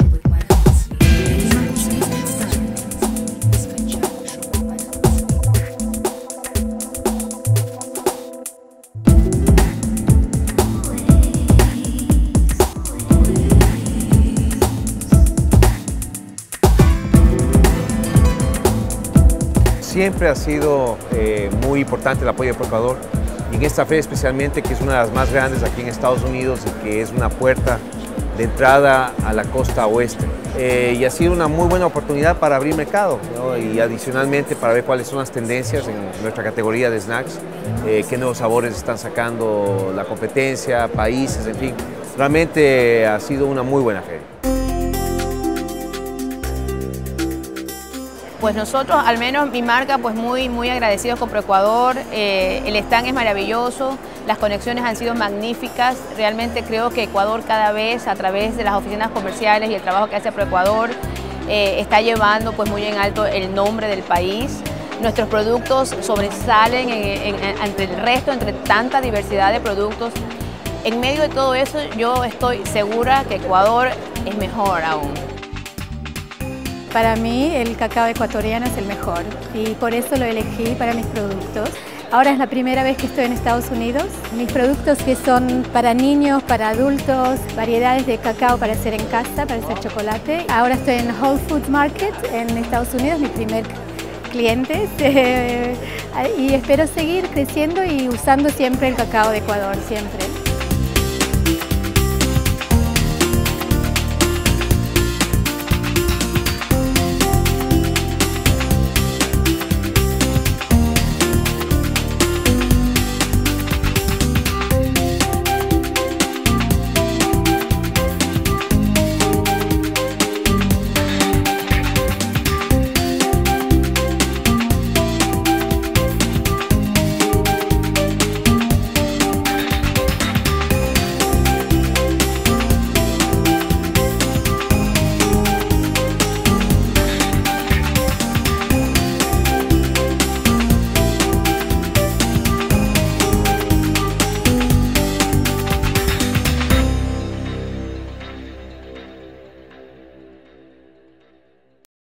Siempre ha sido muy importante el apoyo de ProEcuador, y en esta feria especialmente, que es una de las más grandes aquí en Estados Unidos y que es una puerta de entrada a la costa oeste. Y ha sido una muy buena oportunidad para abrir mercado, ¿no? Y adicionalmente para ver cuáles son las tendencias en nuestra categoría de snacks, qué nuevos sabores están sacando la competencia, países, en fin. Realmente ha sido una muy buena feria. Pues nosotros, al menos mi marca, pues muy agradecidos con ProEcuador. El stand es maravilloso, las conexiones han sido magníficas. Realmente creo que Ecuador cada vez, a través de las oficinas comerciales y el trabajo que hace ProEcuador, está llevando pues muy en alto el nombre del país. Nuestros productos sobresalen entre el resto, entre tanta diversidad de productos. En medio de todo eso, yo estoy segura que Ecuador es mejor aún. Para mí el cacao ecuatoriano es el mejor y por eso lo elegí para mis productos. Ahora es la primera vez que estoy en Estados Unidos. Mis productos que son para niños, para adultos, variedades de cacao para hacer en casa, para hacer chocolate. Ahora estoy en Whole Foods Market en Estados Unidos, mi primer cliente. Y espero seguir creciendo y usando siempre el cacao de Ecuador, siempre.